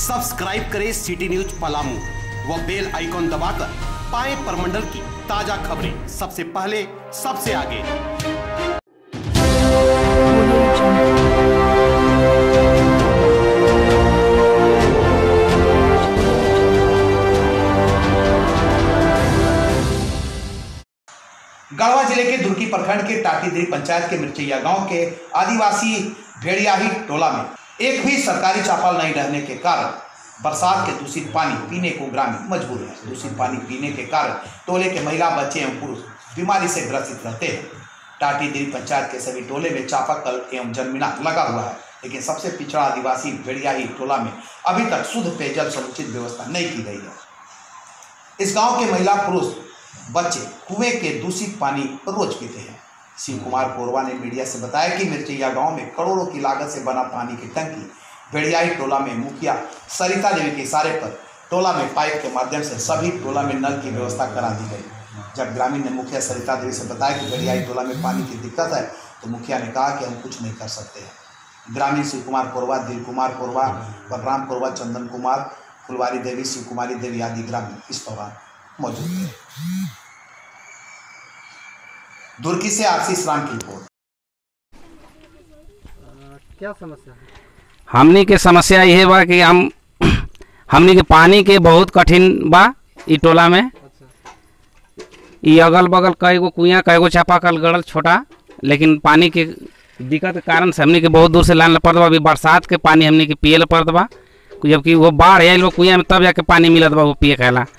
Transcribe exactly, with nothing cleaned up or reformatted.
Subscribe करें city news Palamu व bell icon दबाकर पाएं परमंडल की ताजा खबरें सबसे पहले सबसे आगे। गढ़वा जिले के दुर्की प्रखंड के टाटीदिरी पंचायत के मिर्चैया गांव के आदिवासी भेड़ियाही टोला में एक भी सरकारी चापाल नहीं रहने के कारण बरसात के दूषित पानी पीने को ग्रामीण मजबूर है। दूषित पानी पीने के कारण टोले के महिला, बच्चे एवं पुरुष बीमारी से ग्रसित रहते हैं। टाटीदिरी पंचायत के सभी टोले में चापाकल एवं जनमीनार लगा हुआ है, लेकिन सबसे पिछड़ा आदिवासी भेड़ियाही टोला में अभी तक शुद्ध पेयजल समुचित व्यवस्था नहीं की गई है। इस गाँव के महिला, पुरुष, बच्चे कुएं के दूषित पानी रोज पीते हैं। शिव कुमार कोरवा ने मीडिया से बताया कि मिर्चैया गांव में करोड़ों की लागत से बना पानी की टंकी भेड़ियाही टोला में मुखिया सरिता देवी के इशारे पर टोला में पाइप के माध्यम से सभी टोला में नल की व्यवस्था करा दी गई। जब ग्रामीण ने मुखिया सरिता देवी से बताया कि भेड़ियाही टोला में पानी की दिक्कत है, तो मुखिया ने कहा कि हम कुछ नहीं कर सकते हैं। ग्रामीण शिव कुमार कोरवा, दिल कुमार कोरवा, बलराम कोरवा, चंदन कुमार, फुलवारी देवी, शिव कुमारी देवी आदि ग्रामीण इस दौरान मौजूद थे। दुर्की से आशीष राम की रिपोर्ट। क्या समस्या है? हमनी के समस्या यह बा कि हम हमनी के पानी के बहुत कठिन बा ई टोला में। अच्छा। ई अगल बगल कई गो कुआं, कई गो चापाकल गड़ल छोटा, लेकिन पानी के दिक्कत के कारण से हमनी के बहुत दूर से लाने पड़त बा। अभी बरसात के पानी हमनी के पिए ला पड़त बा, जबकि वो बाढ़ आयल बा कुआं में, तब जाके पानी मिलत बा वो पिए खाला।